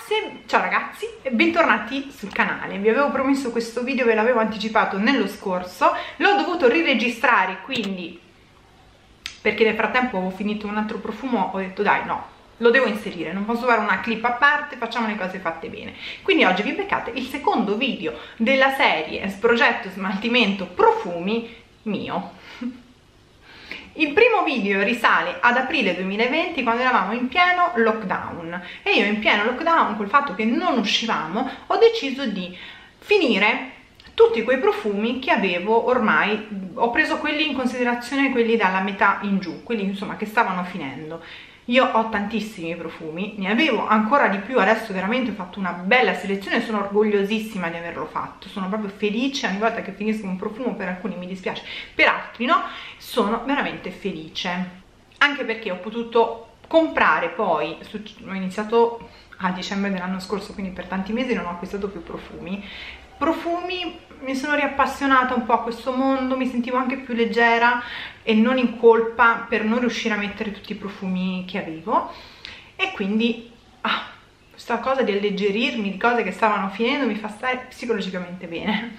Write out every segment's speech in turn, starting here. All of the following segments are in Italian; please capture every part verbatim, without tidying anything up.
ragazze, ciao ragazzi e bentornati sul canale. Vi avevo promesso questo video, ve l'avevo anticipato nello scorso, l'ho dovuto riregistrare, quindi perché nel frattempo avevo finito un altro profumo, ho detto dai no, lo devo inserire, non posso fare una clip a parte, facciamo le cose fatte bene. Quindi oggi vi beccate il secondo video della serie progetto smaltimento profumi mio. Il primo video risale ad aprile duemilaventi, quando eravamo in pieno lockdown, e io in pieno lockdown, col fatto che non uscivamo, ho deciso di finire tutti quei profumi che avevo ormai. Ho preso quelli in considerazione, quelli dalla metà in giù, quelli insomma che stavano finendo. Io ho tantissimi profumi, ne avevo ancora di più, adesso veramente ho fatto una bella selezione, sono orgogliosissima di averlo fatto, sono proprio felice ogni volta che finisco un profumo, per alcuni mi dispiace, per altri no, sono veramente felice, anche perché ho potuto comprare poi, ho iniziato a dicembre dell'anno scorso, quindi per tanti mesi non ho acquistato più profumi, profumi, mi sono riappassionata un po' a questo mondo, mi sentivo anche più leggera e non in colpa per non riuscire a mettere tutti i profumi che avevo, e quindi ah, questa cosa di alleggerirmi di cose che stavano finendo mi fa stare psicologicamente bene.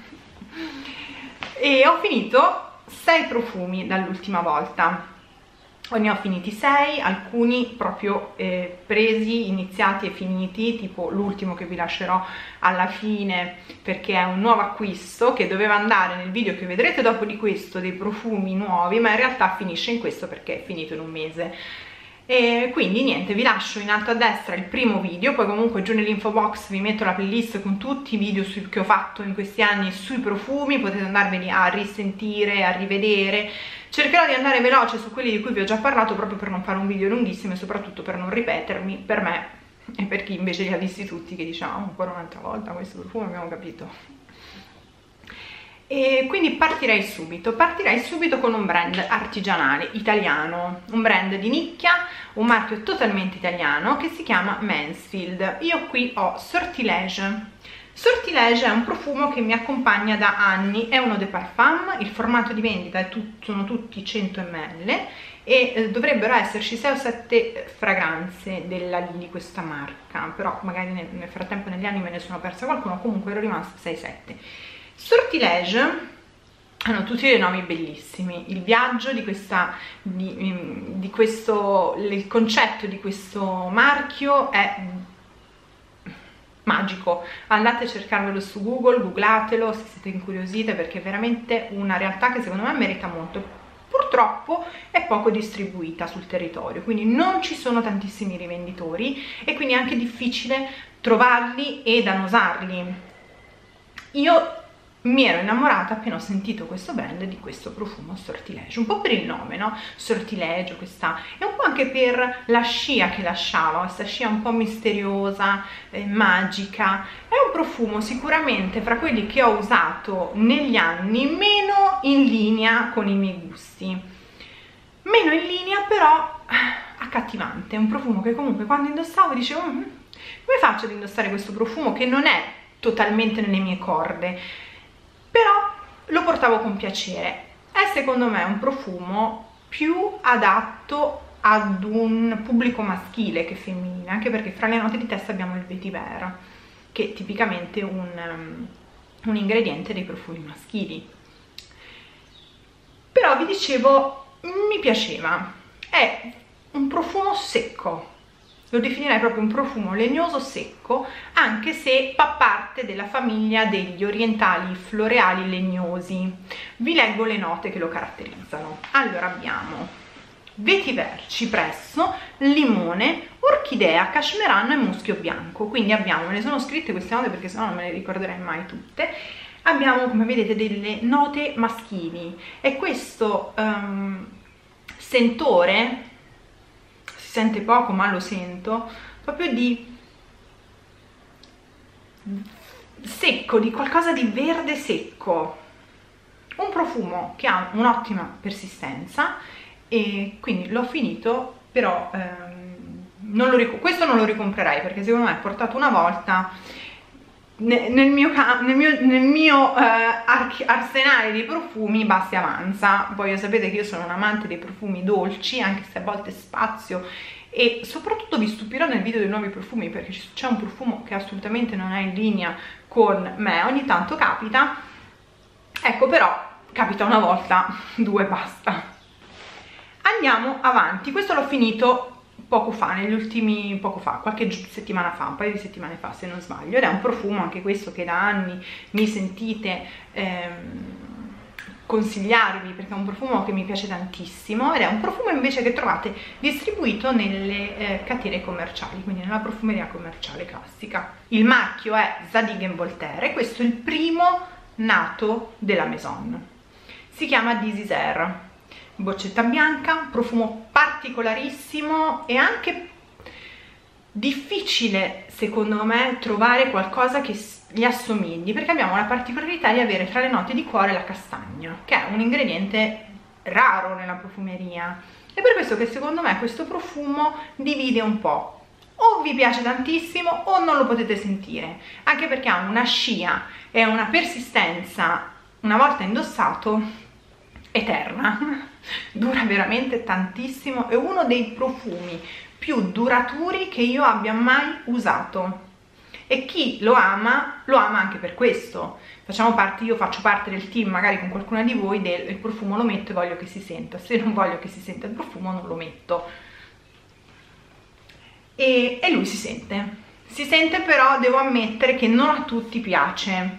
E ho finito sei profumi dall'ultima volta. Ne ho finiti sei, alcuni proprio eh, presi, iniziati e finiti, tipo l'ultimo che vi lascerò alla fine perché è un nuovo acquisto che doveva andare nel video che vedrete dopo di questo, dei profumi nuovi, ma in realtà finisce in questo perché è finito in un mese. E quindi niente, vi lascio in alto a destra il primo video, poi comunque giù nell'info box vi metto la playlist con tutti i video su, che ho fatto in questi anni sui profumi, potete andarveli a risentire, a rivedere. Cercherò di andare veloce su quelli di cui vi ho già parlato, proprio per non fare un video lunghissimo e soprattutto per non ripetermi, per me e per chi invece li ha visti tutti, che diciamo ancora un'altra volta questo profumo, abbiamo capito. E quindi partirei subito, partirei subito con un brand artigianale italiano, un brand di nicchia, un marchio totalmente italiano che si chiama Mansfield. Io qui ho Sortilège. Sortilège è un profumo che mi accompagna da anni, è uno dei parfum, il formato di vendita è tut, sono tutti cento millilitri e eh, dovrebbero esserci sei o sette fragranze della, di questa marca, però magari nel, nel frattempo negli anni me ne sono persa qualcuno, comunque ero rimasta sei sette. Sortilège hanno tutti dei nomi bellissimi, il viaggio di questa, di, di questo, il concetto di questo marchio è magico, andate a cercarvelo su Google, googlatelo se siete incuriosite, perché è veramente una realtà che secondo me merita molto. Purtroppo è poco distribuita sul territorio, quindi non ci sono tantissimi rivenditori e quindi è anche difficile trovarli ed annusarli. Io mi ero innamorata appena ho sentito questo brand di questo profumo Sortilège, un po' per il nome, no? Sortilegio, questa, e un po' anche per la scia che lasciava, questa scia un po' misteriosa, eh, magica. È un profumo sicuramente fra quelli che ho usato negli anni meno in linea con i miei gusti, meno in linea però accattivante, un profumo che comunque quando indossavo dicevo mm, come faccio ad indossare questo profumo che non è totalmente nelle mie corde, però lo portavo con piacere. È secondo me un profumo più adatto ad un pubblico maschile che femminile, anche perché fra le note di testa abbiamo il vetiver, che è tipicamente un, um, un ingrediente dei profumi maschili. Però vi dicevo, mi piaceva, è un profumo secco, lo definirei proprio un profumo legnoso secco, anche se fa parte della famiglia degli orientali floreali legnosi. Vi leggo le note che lo caratterizzano. Allora abbiamo vetiver, cipresso, limone, orchidea, cashmerano e muschio bianco. Quindi abbiamo, me ne sono scritte queste note perché sennò non me le ricorderei mai tutte. Abbiamo, come vedete, delle note maschili e questo um, sentore, sente poco ma lo sento, proprio di secco, di qualcosa di verde secco, un profumo che ha un'ottima persistenza e quindi l'ho finito, però ehm, non lo questo non lo ricomprerei perché secondo me è portato una volta. Nel mio, nel mio, nel mio uh, arsenale di profumi basta e avanza. Poi sapete che io sono un amante dei profumi dolci, anche se a volte spazio e soprattutto vi stupirò nel video dei nuovi profumi, perché c'è un profumo che assolutamente non è in linea con me, ogni tanto capita, ecco, però capita una volta, due basta. Andiamo avanti, questo l'ho finito poco fa, negli ultimi, poco fa, qualche settimana fa, un paio di settimane fa se non sbaglio, ed è un profumo anche questo che da anni mi sentite ehm, consigliarvi, perché è un profumo che mi piace tantissimo, ed è un profumo invece che trovate distribuito nelle eh, catene commerciali, quindi nella profumeria commerciale classica. Il marchio è Zadig Voltaire, questo è il primo nato della Maison, si chiama This Is Her, boccetta bianca, profumo particolarissimo e anche difficile secondo me trovare qualcosa che gli assomigli, perché abbiamo la particolarità di avere tra le note di cuore la castagna, che è un ingrediente raro nella profumeria, e per questo che secondo me questo profumo divide un po', o vi piace tantissimo o non lo potete sentire, anche perché ha una scia e una persistenza una volta indossato eterna, dura veramente tantissimo, è uno dei profumi più duraturi che io abbia mai usato, e chi lo ama lo ama anche per questo. Facciamo parte, io faccio parte del team magari con qualcuna di voi del il profumo lo metto e voglio che si senta, se non voglio che si senta il profumo non lo metto, e, e lui si sente si sente però devo ammettere che non a tutti piace.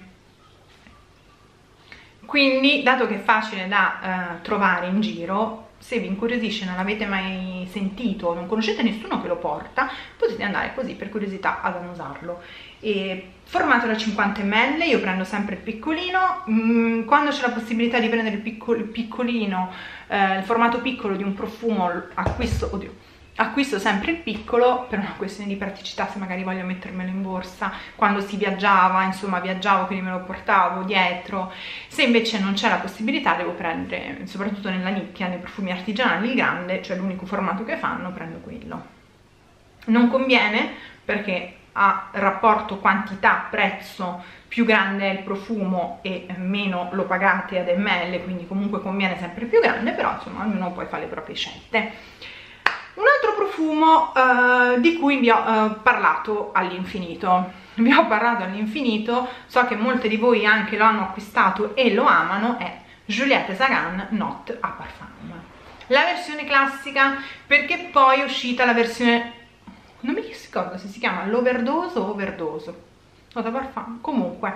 Quindi, dato che è facile da eh, trovare in giro, se vi incuriosisce, non l'avete mai sentito, non conoscete nessuno che lo porta, potete andare così per curiosità ad annusarlo. E formato da cinquanta millilitri, io prendo sempre il piccolino, mm, quando c'è la possibilità di prendere il, piccol il piccolino, eh, il formato piccolo di un profumo, acquisto, oddio, acquisto sempre il piccolo per una questione di praticità, se magari voglio mettermelo in borsa quando si viaggiava, insomma viaggiavo, quindi me lo portavo dietro. Se invece non c'è la possibilità devo prendere, soprattutto nella nicchia, nei profumi artigianali, il grande, cioè l'unico formato che fanno, prendo quello. Non conviene perché a rapporto quantità prezzo più grande è il profumo e meno lo pagate ad ml, quindi comunque conviene sempre più grande, però insomma ognuno poi fa le proprie scelte. Un altro profumo uh, di cui vi ho uh, parlato all'infinito, vi ho parlato all'infinito, so che molte di voi anche lo hanno acquistato e lo amano, è Juliette Sagan Note à Parfum. La versione classica, perché poi è uscita la versione, non mi ricordo se si chiama l'overdose o overdoso, Note à Parfum, comunque,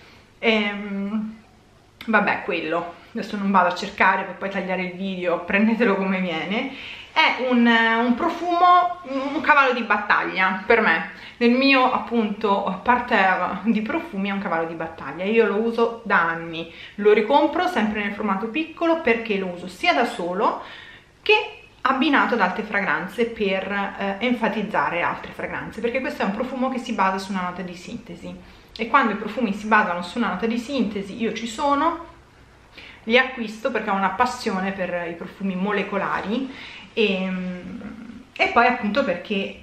ehm, vabbè quello, adesso non vado a cercare per poi tagliare il video, prendetelo come viene. È un, un profumo, un cavallo di battaglia per me, nel mio appunto parterre di profumi è un cavallo di battaglia, io lo uso da anni, lo ricompro sempre nel formato piccolo perché lo uso sia da solo che abbinato ad altre fragranze per eh, enfatizzare altre fragranze, perché questo è un profumo che si basa su una nota di sintesi, e quando i profumi si basano su una nota di sintesi io ci sono, li acquisto perché ho una passione per i profumi molecolari. E, e poi appunto perché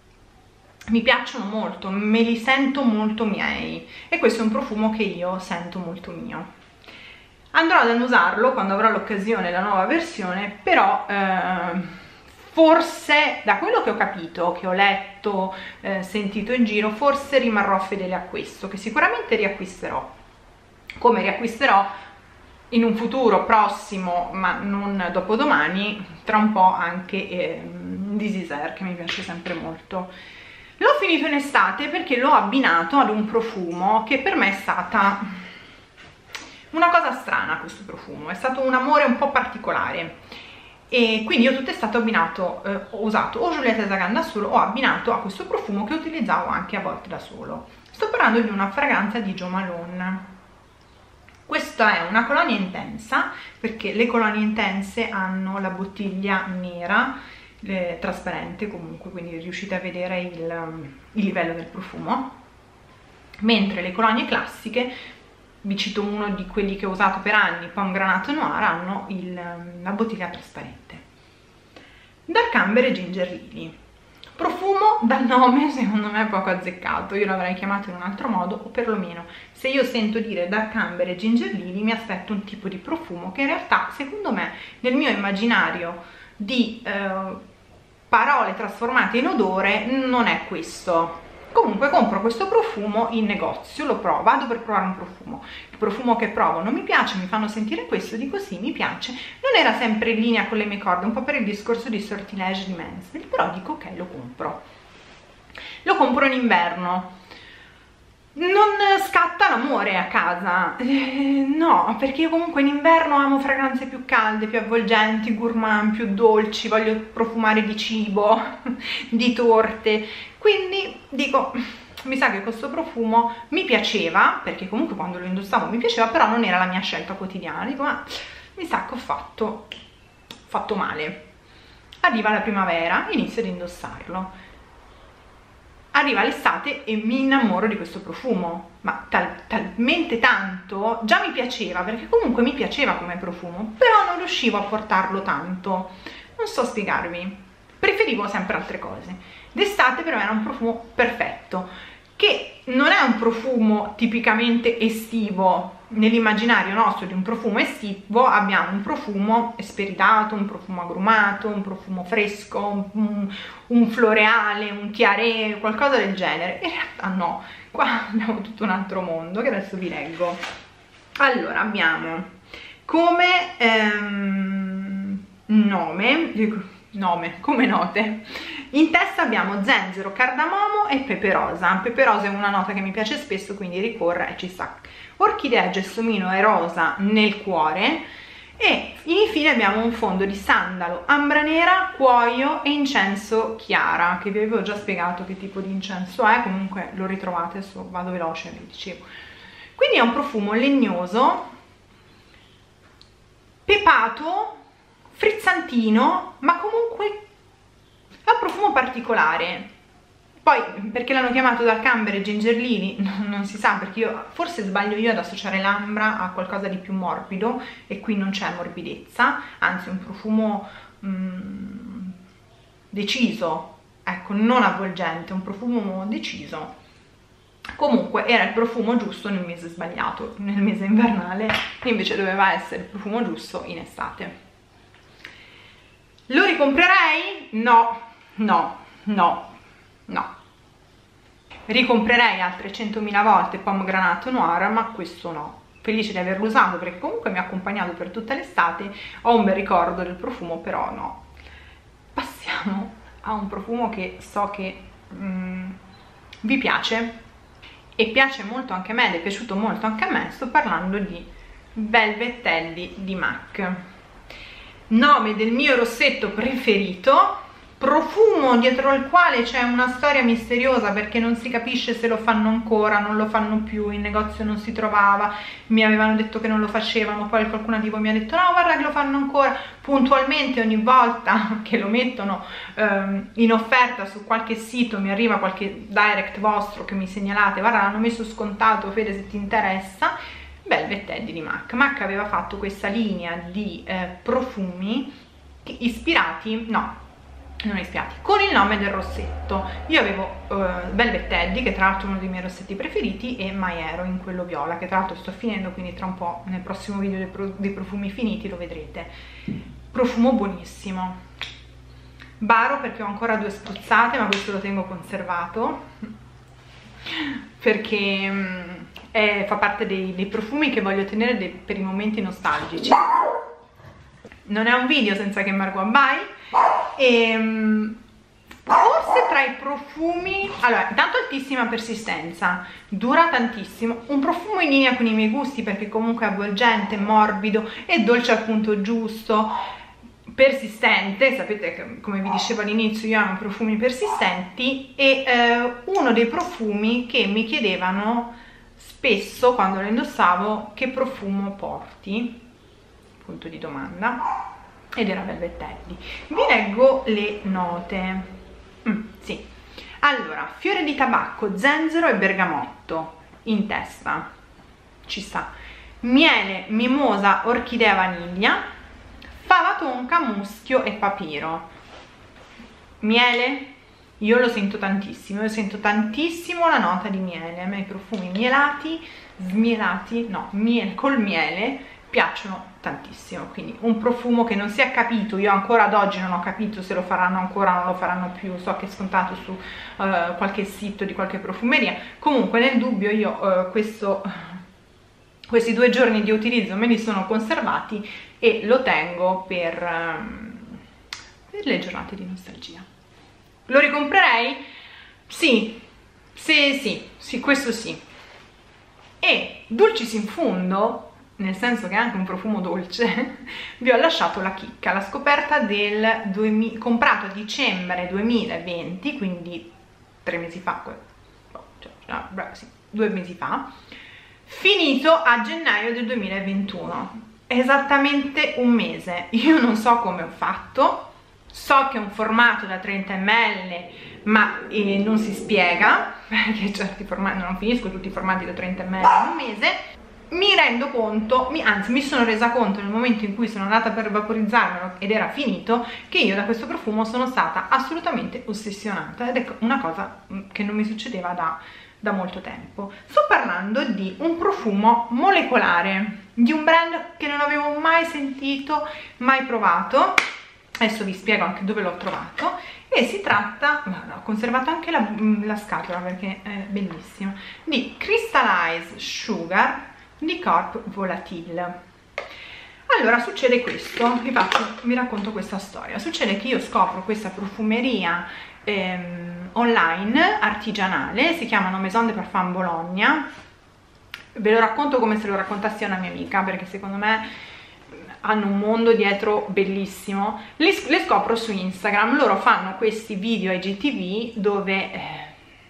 mi piacciono molto, me li sento molto miei, e questo è un profumo che io sento molto mio. Andrò ad annusarlo quando avrò l'occasione, la nuova versione, però eh, forse da quello che ho capito, che ho letto, eh, sentito in giro, forse rimarrò fedele a questo, che sicuramente riacquisterò, come riacquisterò in un futuro prossimo, ma non dopodomani, tra un po' anche eh, This Is Her, che mi piace sempre molto. L'ho finito in estate perché l'ho abbinato ad un profumo che per me è stata una cosa strana, questo profumo, è stato un amore un po' particolare, e quindi io tutto è stato abbinato, eh, ho usato o Juliette Sagan da solo o abbinato a questo profumo che utilizzavo anche a volte da solo. Sto parlando di una fragranza di Jo Malone. Questa è una colonia intensa, perché le colonie intense hanno la bottiglia nera, eh, trasparente comunque, quindi riuscite a vedere il, il livello del profumo, mentre le colonie classiche, vi cito uno di quelli che ho usato per anni, Pomme Granate Noir, hanno il, la bottiglia trasparente. Dark Amber e Ginger Lily. Profumo dal nome secondo me poco azzeccato, io l'avrei chiamato in un altro modo, o perlomeno se io sento dire Dark Amber e Ginger Lily mi aspetto un tipo di profumo che in realtà secondo me nel mio immaginario di eh, parole trasformate in odore non è questo. Comunque compro questo profumo in negozio, lo provo, vado per provare un profumo, il profumo che provo non mi piace, mi fanno sentire questo, dico sì, mi piace, non era sempre in linea con le mie corde, un po' per il discorso di sortilege di Mansfield, però dico ok, lo compro. Lo compro in inverno. Non scatta l'amore a casa, eh, no, perché io comunque in inverno amo fragranze più calde, più avvolgenti, gourmand, più dolci, voglio profumare di cibo, di torte, quindi dico, mi sa che questo profumo mi piaceva, perché comunque quando lo indossavo mi piaceva, però non era la mia scelta quotidiana, dico ma mi sa che ho fatto, fatto male. Arriva la primavera, inizio ad indossarlo. Arriva l'estate e mi innamoro di questo profumo, ma tal, talmente tanto, già mi piaceva, perché comunque mi piaceva come profumo, però non riuscivo a portarlo tanto, non so spiegarvi, preferivo sempre altre cose. D'estate per me era un profumo perfetto, che non è un profumo tipicamente estivo. Nell'immaginario nostro di un profumo estivo abbiamo un profumo esperitato, un profumo agrumato, un profumo fresco, un, un floreale, un tiaré, qualcosa del genere. In realtà no, qua abbiamo tutto un altro mondo che adesso vi leggo. Allora abbiamo come ehm, nome, nome, come note, in testa abbiamo zenzero, cardamomo e pepe rosa. Pepe rosa è una nota che mi piace spesso, quindi ricorre e ci sta. Orchidea, gelsomino e rosa nel cuore, e infine abbiamo un fondo di sandalo, ambra nera, cuoio e incenso chiara, che vi avevo già spiegato che tipo di incenso è, comunque lo ritrovate su, vado veloce, vi dicevo. Quindi è un profumo legnoso, pepato, frizzantino, ma comunque è un profumo particolare. Poi perché l'hanno chiamato dal Camber Ginger Lily non, non si sa, perché io forse sbaglio io ad associare l'ambra a qualcosa di più morbido, e qui non c'è morbidezza, anzi è un profumo mm, deciso, ecco, non avvolgente, un profumo deciso. Comunque era il profumo giusto nel mese sbagliato, nel mese invernale, e invece doveva essere il profumo giusto in estate. Lo ricomprerei? No, no, no, no. Ricomprerei altre centomila volte Pomegranate Noir, ma questo no. Felice di averlo usato perché comunque mi ha accompagnato per tutta l'estate, ho un bel ricordo del profumo, però no. Passiamo a un profumo che so che mm, vi piace, e piace molto anche a me, ed è piaciuto molto anche a me. Sto parlando di Velvet Teddy di MAC, nome del mio rossetto preferito, profumo dietro al quale c'è una storia misteriosa, perché non si capisce se lo fanno ancora, non lo fanno più, in negozio non si trovava, mi avevano detto che non lo facevano, poi qualcuno tipo mi ha detto no guarda che lo fanno ancora, puntualmente ogni volta che lo mettono ehm, in offerta su qualche sito mi arriva qualche direct vostro che mi segnalate, guarda l'hanno messo scontato Fede se ti interessa. Velvet Teddy di MAC. MAC aveva fatto questa linea di eh, profumi ispirati, no, non ispirati, con il nome del rossetto. Io avevo uh, Velvet Teddy, che tra l'altro è uno dei miei rossetti preferiti, e My Hero in quello viola, che tra l'altro sto finendo, quindi tra un po' nel prossimo video dei, pro dei profumi finiti lo vedrete. Profumo buonissimo. Baro perché ho ancora due spruzzate, ma questo lo tengo conservato perché um, è, fa parte dei, dei profumi che voglio tenere dei, per i momenti nostalgici. Non è un video senza che Margot abbai. E forse tra i profumi, allora intanto altissima persistenza, dura tantissimo, un profumo in linea con i miei gusti perché comunque è avvolgente, morbido e dolce al punto giusto, persistente, sapete che come vi dicevo all'inizio io amo profumi persistenti, e eh, uno dei profumi che mi chiedevano spesso quando lo indossavo: che profumo porti? Punto di domanda. Ed era Velvet Teddy. Vi leggo le note. Mm, sì. Allora, fiore di tabacco, zenzero e bergamotto in testa. Ci sta. Miele, mimosa, orchidea, vaniglia, fava tonka, muschio e papiro. Miele? Io lo sento tantissimo. Io sento tantissimo la nota di miele. A me i profumi mielati, smielati, no, miele, col miele piacciono tantissimo. Quindi un profumo che non si è capito, io ancora ad oggi non ho capito se lo faranno ancora o non lo faranno più, so che è scontato su uh, qualche sito di qualche profumeria. Comunque nel dubbio io uh, questo, questi due giorni di utilizzo me li sono conservati e lo tengo per, um, per le giornate di nostalgia. Lo ricomprerei? Sì, sì, sì, sì, questo sì. E Dulcis in Fundo, nel senso che è anche un profumo dolce, vi ho lasciato la chicca, la scoperta del duemila, comprato a dicembre duemilaventi, quindi tre mesi fa, cioè, cioè, sì, due mesi fa, finito a gennaio del duemilaventuno, esattamente un mese. Io non so come ho fatto, so che è un formato da trenta millilitri, ma eh, non si spiega, perché certi formati, non finisco tutti i formati da trenta millilitri in un mese. Mi rendo conto, mi, anzi mi sono resa conto nel momento in cui sono andata per vaporizzarmelo ed era finito, che io da questo profumo sono stata assolutamente ossessionata, ed è una cosa che non mi succedeva da, da molto tempo. Sto parlando di un profumo molecolare, di un brand che non avevo mai sentito, mai provato. Adesso vi spiego anche dove l'ho trovato, e si tratta, ho conservato anche la, la scatola perché è bellissima, di Crystallized Sugar di Corp Volatile. Allora succede questo, vi, faccio, vi racconto questa storia. Succede che io scopro questa profumeria ehm, online artigianale, si chiamano Maison de Parfum Bologna. Ve lo racconto come se lo raccontassi a una mia amica, perché secondo me hanno un mondo dietro bellissimo. Le, le scopro su Instagram, loro fanno questi video ai G T V dove eh,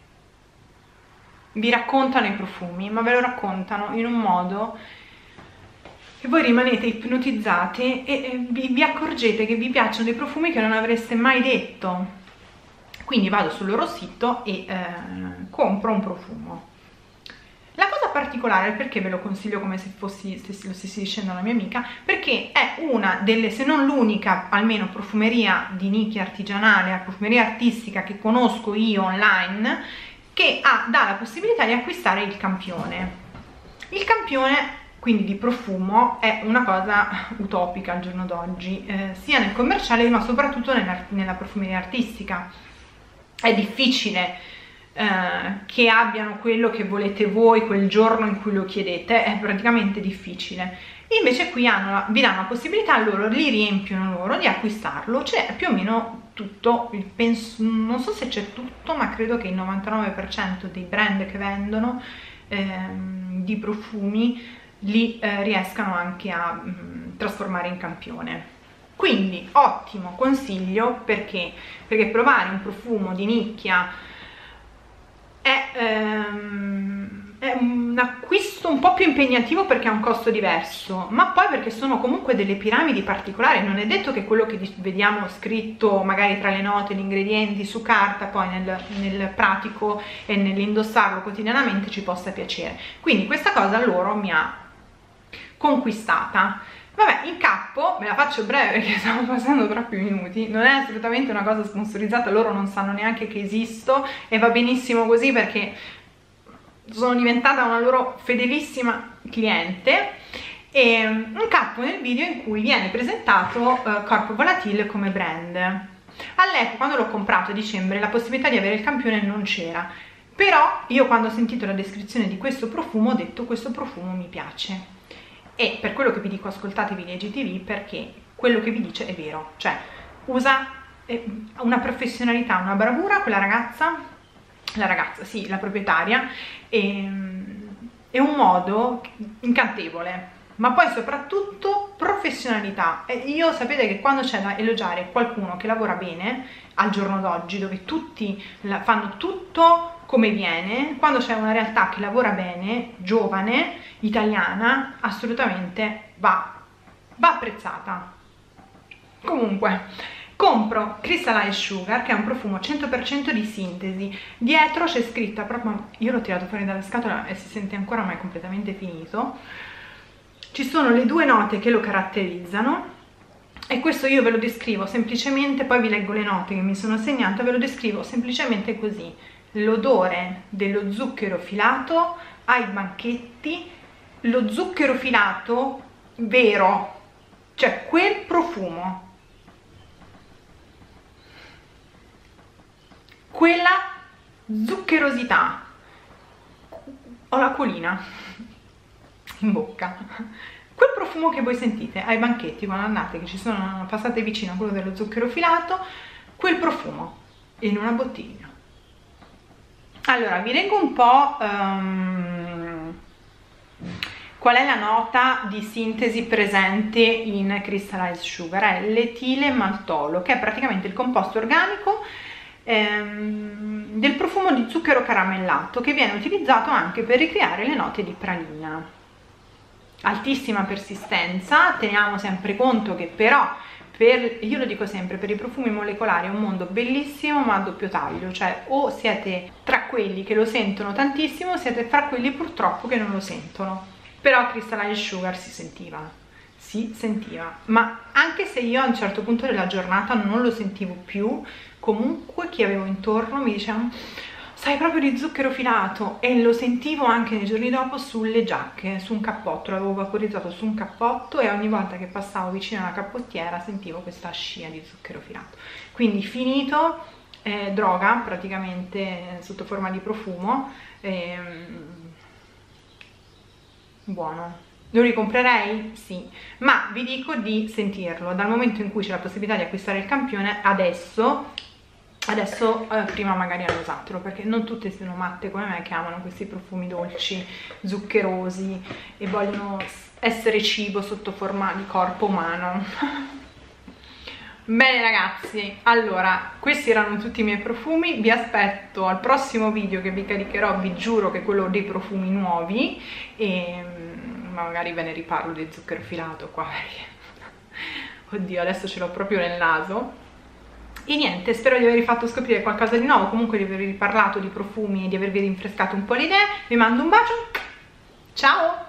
vi raccontano i profumi, ma ve lo raccontano in un modo che voi rimanete ipnotizzati e, e vi, vi accorgete che vi piacciono dei profumi che non avreste mai detto. Quindi vado sul loro sito e eh, compro un profumo. La cosa particolare, perché ve lo consiglio come se fossi, se lo stessi dicendo alla mia amica, perché è una delle, se non l'unica, almeno profumeria di nicchia artigianale, profumeria artistica che conosco io online, che ha, dà la possibilità di acquistare il campione. Il campione, quindi di profumo, è una cosa utopica al giorno d'oggi, eh, sia nel commerciale ma soprattutto nella, nella profumeria artistica. È difficile eh, che abbiano quello che volete voi quel giorno in cui lo chiedete, è praticamente difficile. Invece qui hanno, vi danno la possibilità, loro li riempiono loro di acquistarlo, c'è più o meno tutto, penso, non so se c'è tutto, ma credo che il novantanove per cento dei brand che vendono ehm, di profumi li eh, riescano anche a mh, trasformare in campione. Quindi ottimo consiglio, perché perché provare un profumo di nicchia è, ehm, è un acquisto un po' più impegnativo perché ha un costo diverso, ma poi perché sono comunque delle piramidi particolari. Non è detto che quello che vediamo scritto magari tra le note, gli ingredienti su carta, poi nel, nel pratico e nell'indossarlo quotidianamente ci possa piacere. Quindi questa cosa loro mi ha conquistata. Vabbè, incappo, me la faccio breve perché stiamo passando troppi minuti, non è assolutamente una cosa sponsorizzata, loro non sanno neanche che esisto e va benissimo così, perché sono diventata una loro fedelissima cliente. E incappo nel video in cui viene presentato uh, Corp Volatile come brand. All'epoca, quando l'ho comprato a dicembre, la possibilità di avere il campione non c'era, però io quando ho sentito la descrizione di questo profumo ho detto: questo profumo mi piace. E per quello che vi dico, ascoltatevi le G T V, perché quello che vi dice è vero, cioè usa una professionalità, una bravura quella ragazza, la ragazza, sì, la proprietaria, e, è un modo incantevole, ma poi soprattutto professionalità. E io sapete che quando c'è da elogiare qualcuno che lavora bene al giorno d'oggi, dove tutti fanno tutto come viene, quando c'è una realtà che lavora bene, giovane, italiana, assolutamente va, va apprezzata. Comunque, compro Crystallized Sugar, che è un profumo cento per cento di sintesi. Dietro c'è scritta proprio, io l'ho tirato fuori dalla scatola e si sente ancora, ma è completamente finito. Ci sono le due note che lo caratterizzano, e questo io ve lo descrivo semplicemente, poi vi leggo le note che mi sono segnate, ve lo descrivo semplicemente così: l'odore dello zucchero filato ai banchetti, lo zucchero filato vero, cioè quel profumo, quella zuccherosità, ho l'acquolina in bocca, quel profumo che voi sentite ai banchetti quando andate, che ci sono, passate vicino a quello dello zucchero filato, quel profumo in una bottiglia. Allora vi leggo un po' um, qual è la nota di sintesi presente in Crystallized Sugar. È l'etile maltolo, che è praticamente il composto organico ehm, del profumo di zucchero caramellato, che viene utilizzato anche per ricreare le note di pralina. Altissima persistenza, teniamo sempre conto che però, per, io lo dico sempre, per i profumi molecolari è un mondo bellissimo ma a doppio taglio, cioè o siete tra quelli che lo sentono tantissimo o siete tra quelli purtroppo che non lo sentono. Però Crystallized Sugar si sentiva, si sentiva, ma anche se io a un certo punto della giornata non lo sentivo più, comunque chi avevo intorno mi diceva sai proprio di zucchero filato, e lo sentivo anche nei giorni dopo sulle giacche, su un cappotto, l'avevo vaporizzato su un cappotto e ogni volta che passavo vicino alla cappottiera sentivo questa scia di zucchero filato. Quindi finito, eh, droga praticamente eh, sotto forma di profumo, ehm, buono. Lo ricomprerei? Sì, ma vi dico di sentirlo dal momento in cui c'è la possibilità di acquistare il campione. Adesso adesso eh, prima magari all'osatelo, perché non tutte sono matte come me che amano questi profumi dolci, zuccherosi e vogliono essere cibo sotto forma di corpo umano. Bene ragazzi, allora questi erano tutti i miei profumi, vi aspetto al prossimo video che vi caricherò, vi giuro che è quello dei profumi nuovi, e magari ve ne riparlo di zucchero filato qua, perché oddio adesso ce l'ho proprio nel naso. E niente, spero di avervi fatto scoprire qualcosa di nuovo, comunque di avervi parlato di profumi e di avervi rinfrescato un po' le idee. Vi mando un bacio, ciao!